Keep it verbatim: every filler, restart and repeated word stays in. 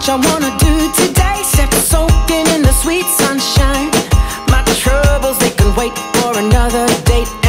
much I wanna do today. Step soaking in the sweet sunshine. My troubles, they can wait for another date.